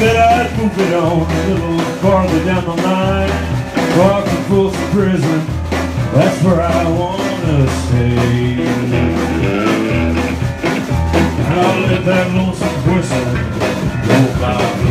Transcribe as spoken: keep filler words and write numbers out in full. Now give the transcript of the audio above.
that I'd move it on a little farther down the line. Walking full to prison, that's where I wanna stay. I'll let that lonesome whistle go by.